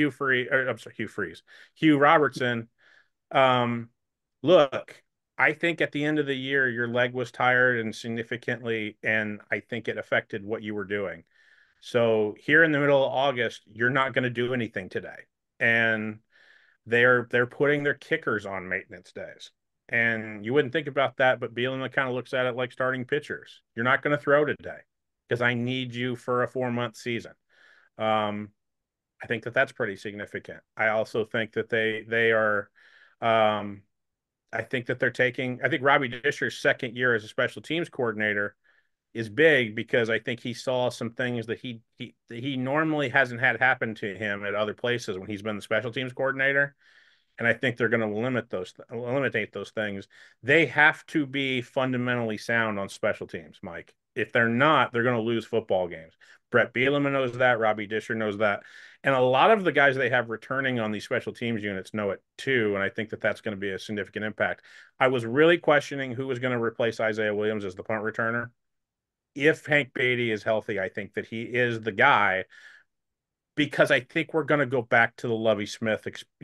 Hugh Robertson, um, look, I think at the end of the year your leg was tired and significantly, and I think it affected what you were doing. So here in the middle of August, you're not going to do anything today. And they're putting their kickers on maintenance days. And you wouldn't think about that, but Bielema kind of looks at it like starting pitchers. You're not going to throw today because I need you for a 4-month season. Um, I think that that's pretty significant. I also think that they are. Um, I think that they're taking. I think Robbie Disher's second year as a special teams coordinator is big because I think he saw some things that he normally hasn't had happen to him at other places when he's been the special teams coordinator, and I think they're going to eliminate those things. They have to be fundamentally sound on special teams, Mike. If they're not, they're going to lose football games. Bret Bielema knows that. Robbie Disher knows that. And a lot of the guys they have returning on these special teams units know it too. And I think that that's going to be a significant impact. I was really questioning who was going to replace Isaiah Williams as the punt returner. If Hank Beatty is healthy, I think that he is the guy because I think we're going to go back to the Lovie Smith,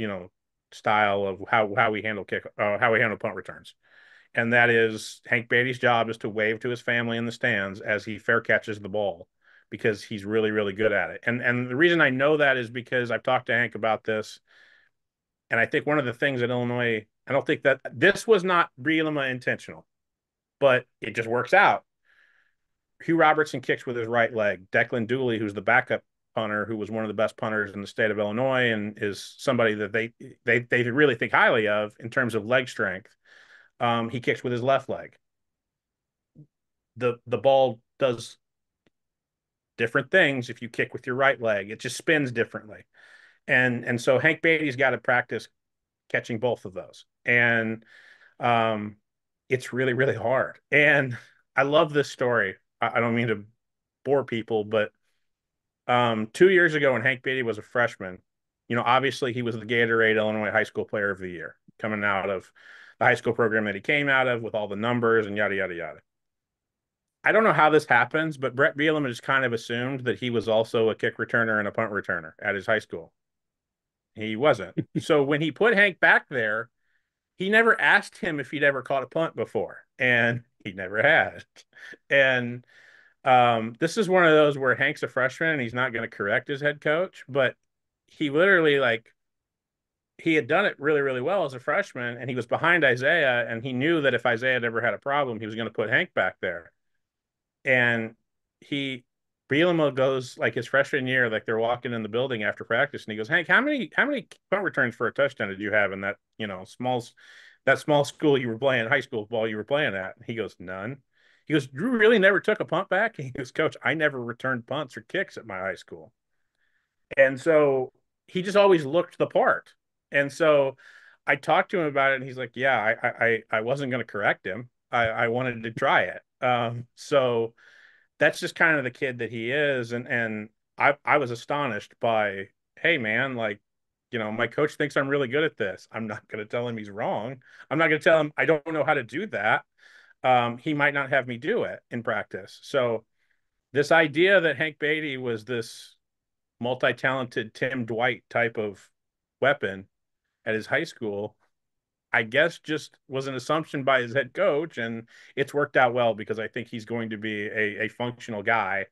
style of how we handle punt returns, and that is Hank Beatty's job is to wave to his family in the stands as he fair catches the ball because he's really really good at it. And the reason I know that is because I've talked to Hank about this, and I think one of the things at Illinois, I don't think that this was not Bielema intentional, but it just works out. Hugh Robertson kicks with his right leg. Declan Dooley, who's the backup punter, who was one of the best punters in the state of Illinois, and is somebody that they really think highly of in terms of leg strength. He kicks with his left leg. The ball does different things if you kick with your right leg. It just spins differently, and so Hank Beatty's got to practice catching both of those, and um, it's really really hard. And I love this story. I don't mean to bore people, but 2 years ago when Hank Beatty was a freshman, obviously he was the Gatorade Illinois High School Player of the Year coming out of the high school program that he came out of with all the numbers and yada, yada, yada. I don't know how this happens, but Bret Bielema just kind of assumed that he was also a kick returner and a punt returner at his high school. He wasn't. So when he put Hank back there, he never asked him if he'd ever caught a punt before, and he never had. And this is one of those where Hank's a freshman and he's not going to correct his head coach, but he literally like he had done it really, really well as a freshman, and he was behind Isaiah, and he knew that if Isaiah had ever had a problem, he was going to put Hank back there. And he Bielema goes like his freshman year, like they're walking in the building after practice, and he goes, Hank, how many punt returns for a touchdown did you have in that small school you were playing, high school ball you were playing at? And he goes, none. He goes, Drew really never took a punt back? He goes, Coach, I never returned punts or kicks at my high school. And so he just always looked the part. And so I talked to him about it, and he's like, yeah, I wasn't going to correct him. I wanted to try it. So that's just kind of the kid that he is. And I was astonished by, hey man, like, my coach thinks I'm really good at this. I'm not going to tell him he's wrong. I'm not going to tell him I don't know how to do that. He might not have me do it in practice. So this idea that Hank Beatty was this multi-talented Tim Dwight type of weapon at his high school, I guess just was an assumption by his head coach, and it's worked out well because I think he's going to be a functional guy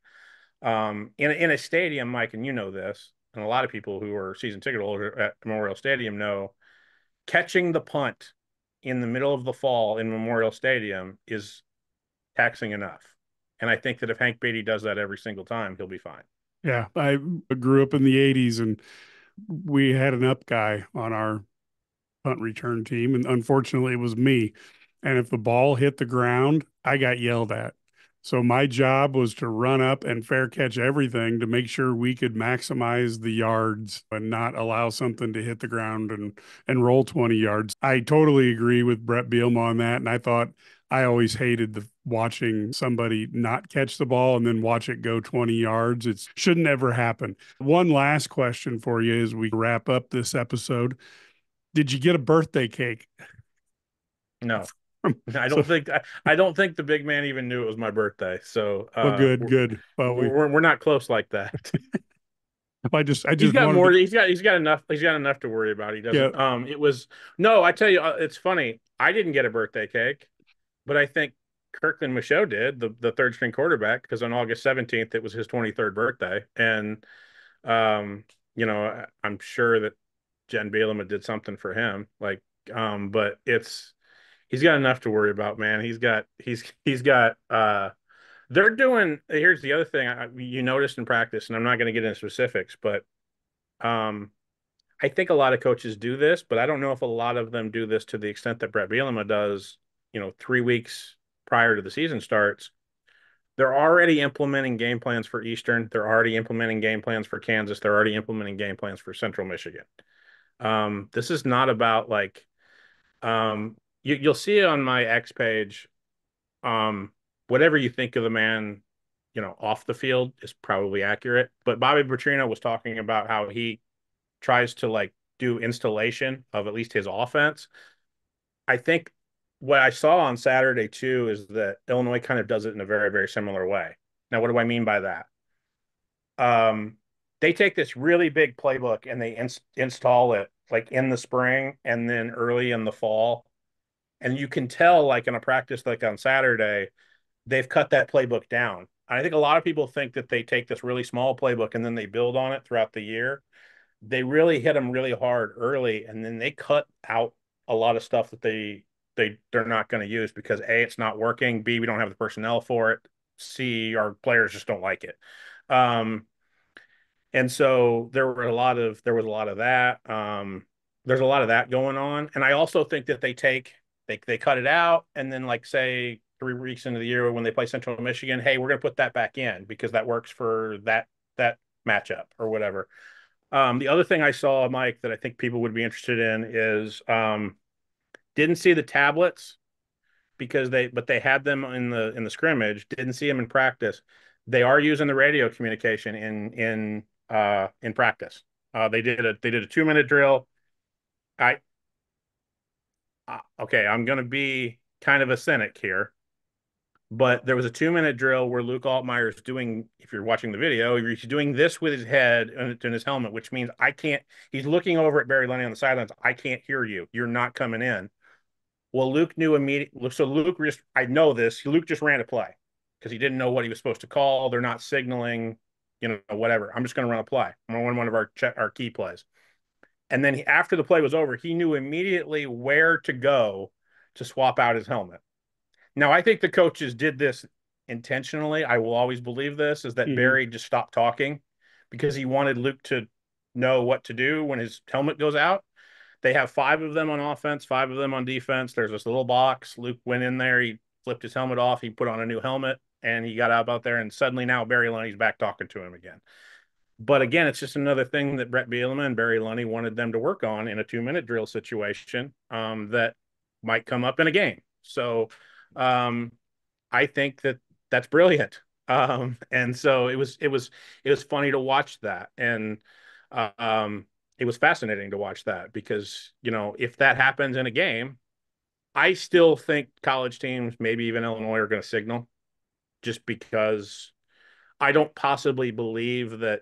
in a stadium, Mike, and you know this, and a lot of people who are season ticket holders at Memorial Stadium know catching the punt in the middle of the fall in Memorial Stadium is taxing enough. And I think that if Hank Beatty does that every single time, he'll be fine. Yeah, I grew up in the 80s and we had an up guy on our punt return team. And unfortunately, it was me. And if the ball hit the ground, I got yelled at. So my job was to run up and fair catch everything to make sure we could maximize the yards and not allow something to hit the ground and roll 20 yards. I totally agree with Bret Bielema on that. And I thought I always hated the watching somebody not catch the ball and then watch it go 20 yards. It shouldn't ever happen. One last question for you as we wrap up this episode. Did you get a birthday cake? No, I So, don't think I don't think the big man even knew it was my birthday. So well, good, good. Well, we're not close like that. I He's just got wanted more. to, He's got enough to worry about. He yeah, doesn't. It was no. I tell you, it's funny. I didn't get a birthday cake, but I think Kirkland Michaud did, the third string quarterback, because on August 17th it was his 23rd birthday, and um, I'm sure that Jen Bielema did something for him. Like, but he's got enough to worry about, man. He's got they're doing. Here's the other thing you noticed in practice, and I'm not going to get into specifics, but um, I think a lot of coaches do this, but I don't know if a lot of them do this to the extent that Bret Bielema does. 3 weeks prior to the season starts, they're already implementing game plans for Eastern. They're already implementing game plans for Kansas. They're already implementing game plans for Central Michigan. This is not about like you'll see it on my X page. Um, Whatever you think of the man, off the field is probably accurate. But Bobby Petrino was talking about how he tries to like do installation of at least his offense. I think what I saw on Saturday too is that Illinois kind of does it in a very, very similar way. Now, what do I mean by that? Um, they take this really big playbook and they install it like in the spring and then early in the fall. And you can tell, like in a practice like on Saturday, they've cut that playbook down. I think a lot of people think that they take this really small playbook and then they build on it throughout the year. They really hit them really hard early, and then they cut out a lot of stuff that they're not going to use because A, it's not working. B, we don't have the personnel for it. C, our players just don't like it. Um, and so there was a lot of that. There's a lot of that going on. And I also think that they cut it out and then like say 3 weeks into the year when they play Central Michigan, hey, we're gonna put that back in because that works for that matchup or whatever. The other thing I saw, Mike, that I think people would be interested in is didn't see the tablets because they had them in the scrimmage, didn't see them in practice. They are using the radio communication in practice. They did a 2-minute drill. I Okay, I'm going to be kind of a cynic here, but there was a 2-minute drill where Luke Altmaier is doing, if you're watching the video, he's doing this with his head and his helmet, which means I can't. He's looking over at Barry Lenny on the sidelines. I can't hear you. You're not coming in. Well, Luke knew immediately. So I know this. Luke just ran a play because he didn't know what he was supposed to call. They're not signaling, whatever. I'm just going to run a play. I'm going to run one of our key plays. And then after the play was over, he knew immediately where to go to swap out his helmet. Now, I think the coaches did this intentionally. I will always believe this, is that Hmm. Barry just stopped talking because he wanted Luke to know what to do when his helmet goes out. They have five of them on offense, five of them on defense. There's this little box. Luke went in there. He flipped his helmet off. He put on a new helmet, and he got out there. And suddenly now Barry Lunny's back talking to him again. But again, it's just another thing that Bret Bielema and Barry Lunny wanted them to work on in a 2-minute drill situation that might come up in a game. So um, I think that that's brilliant. And so it was funny to watch that, and it was fascinating to watch that because if that happens in a game, I still think college teams, maybe even Illinois, are going to signal, just because I don't possibly believe that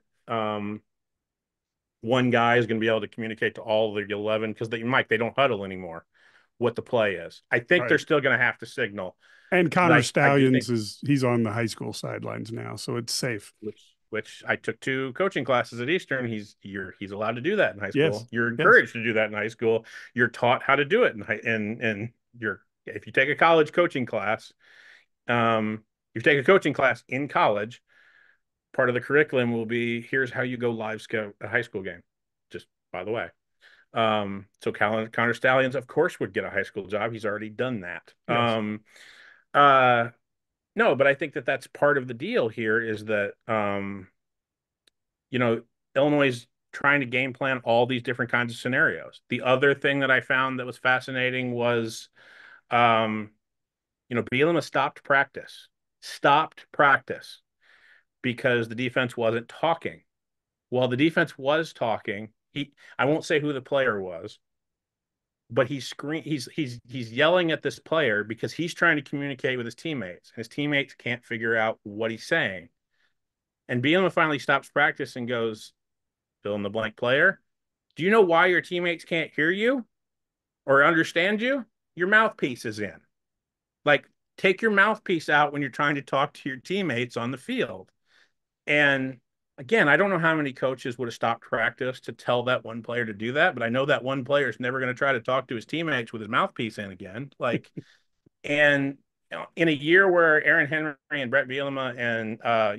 one guy is going to be able to communicate to all the 11 because they don't huddle anymore what the play is. I think they're Right. still going to have to signal, And but Connor I do think, Stallions he's on the high school sidelines now, so it's safe. which I took 2 coaching classes at Eastern. He's allowed to do that in high Yes. school. You're Yes. encouraged to do that in high school. You're taught how to do it you're if you take a college coaching class, if you take a coaching class in college, part of the curriculum will be, here's how you go live scout a high school game. Just by the way. So Connor Stallions, of course, would get a high school job. He's already done that. Yes. Uh, no, but I think that that's part of the deal here is that, you know, Illinois is trying to game plan all these different kinds of scenarios. The other thing that I found that was fascinating was, um, Bielema stopped practice because the defense wasn't talking. While the defense was talking, I won't say who the player was, but he's yelling at this player because he's trying to communicate with his teammates. His teammates can't figure out what he's saying. And Bielema finally stops practice and goes, fill in the blank player. Do you know why your teammates can't hear you or understand you? Your mouthpiece is in. Like, take your mouthpiece out when you're trying to talk to your teammates on the field. And again, I don't know how many coaches would have stopped practice to tell that one player to do that, but I know that one player is never going to try to talk to his teammates with his mouthpiece in again. And in a year where Aaron Henry and Bret Bielema and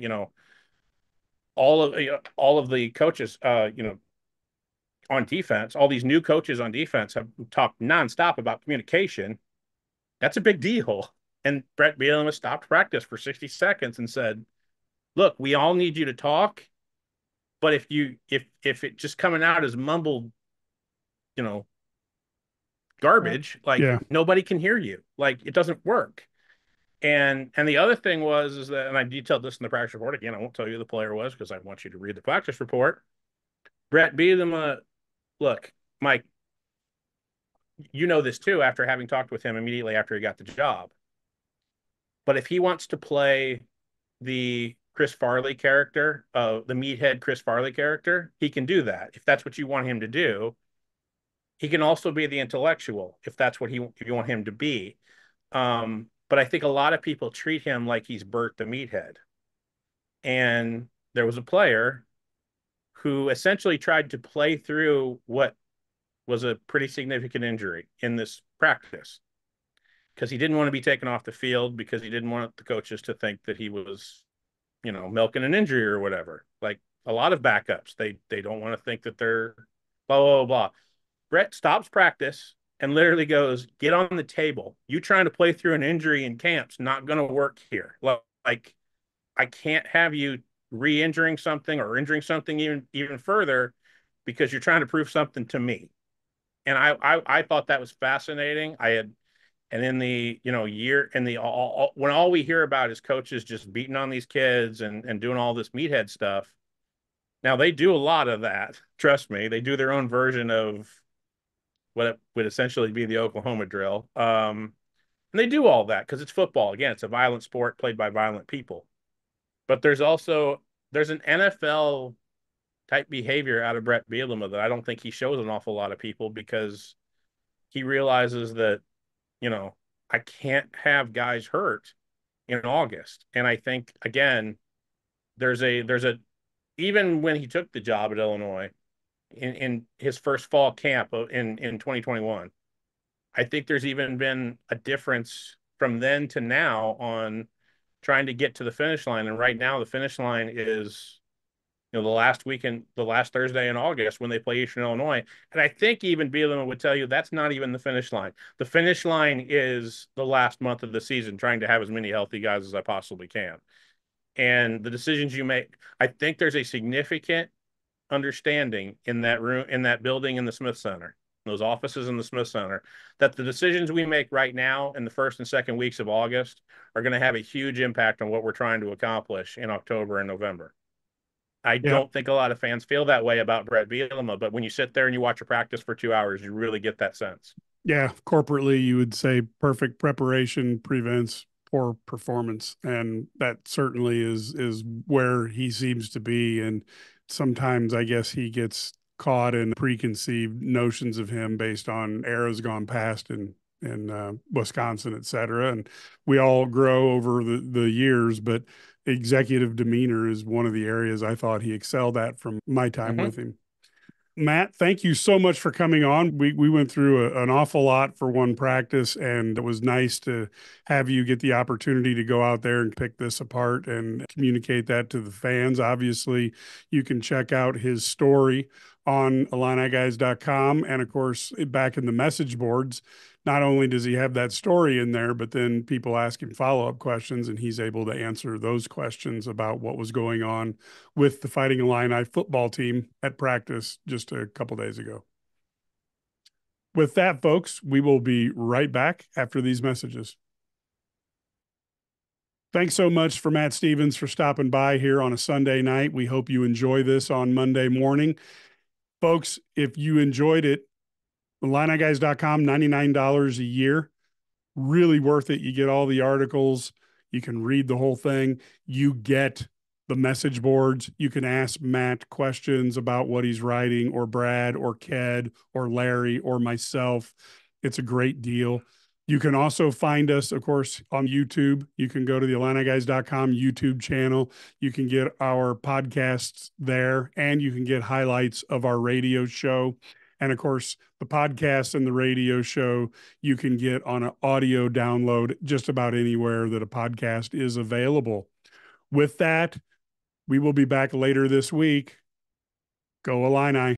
all of the coaches, on defense, all these new coaches on defense have talked nonstop about communication. That's a big deal. And Bret Bielema stopped practice for 60 seconds and said, "Look, we all need you to talk, but if it just coming out as mumbled, you know, garbage, like Yeah. nobody can hear you. Like it doesn't work." And the other thing was is that, and I detailed this in the practice report again. I won't tell you who the player was because I want you to read the practice report. Bret Bielema, look, Mike, you know this too after having talked with him immediately after he got the job. But if he wants to play the Chris Farley character, the meathead Chris Farley character, he can do that. If that's what you want him to do, he can also be the intellectual if that's what if you want him to be. But I think a lot of people treat him like he's Bert the meathead. And there was a player who essentially tried to play through what was a pretty significant injury in this practice because he didn't want to be taken off the field because he didn't want the coaches to think that he was, milking an injury or whatever. Like a lot of backups, they don't want to think that they're blah blah blah. Bret stops practice and literally goes, "Get on the table. You trying to play through an injury in camp's not going to work here. Like I can't have you re-injuring something or injuring something even further because you're trying to prove something to me." And I thought that was fascinating. And in the year in the when all we hear about is coaches just beating on these kids and doing all this meathead stuff. Now they do a lot of that. Trust me, they do their own version of what would essentially be the Oklahoma drill. And they do all that because it's football. Again, it's a violent sport played by violent people. But there's an NFL type behavior out of Bret Bielema that I don't think he shows an awful lot of people because he realizes that, I can't have guys hurt in August. And I think again, there's a even when he took the job at Illinois in his first fall camp in 2021, I think there's even been a difference from then to now on trying to get to the finish line. And right now, the finish line is, the last weekend, the last Thursday in August when they play Eastern Illinois. And I think even Bielema would tell you that's not even the finish line. The finish line is the last month of the season, trying to have as many healthy guys as I possibly can. And the decisions you make, I think there's a significant understanding in that room, in that building, in the Smith Center, those offices in the Smith Center, that the decisions we make right now in the first and second weeks of August are going to have a huge impact on what we're trying to accomplish in October and November. I Yeah. don't think a lot of fans feel that way about Bret Bielema, but when you sit there and you watch a practice for 2 hours, you really get that sense. Yeah. Corporately, you would say perfect preparation prevents poor performance. And that certainly is where he seems to be. And sometimes I guess he gets caught in preconceived notions of him based on eras gone past in Wisconsin, et cetera. And we all grow over the years, but executive demeanor is one of the areas I thought he excelled at from my time Mm-hmm. with him. Matt, thank you so much for coming on. We went through an awful lot for one practice, and it was nice to have you get the opportunity to go out there and pick this apart and communicate that to the fans. Obviously, you can check out his story on IlliniGuys.com. And of course, back in the message boards, not only does he have that story in there, but then people ask him follow-up questions, and he's able to answer those questions about what was going on with the Fighting Illini football team at practice just a couple days ago. With that, folks, we will be right back after these messages. Thanks so much for Matt Stevens for stopping by here on a Sunday night. We hope you enjoy this on Monday morning. Folks, if you enjoyed it, IlliniGuys.com, $99 a year. Really worth it. You get all the articles. You can read the whole thing. You get the message boards. You can ask Matt questions about what he's writing, or Brad, or Ked, or Larry, or myself. It's a great deal. You can also find us, of course, on YouTube. You can go to the IlliniGuys.com YouTube channel. You can get our podcasts there, and you can get highlights of our radio show. And of course, the podcast and the radio show you can get on an audio download just about anywhere that a podcast is available. With that, we will be back later this week. Go Illini.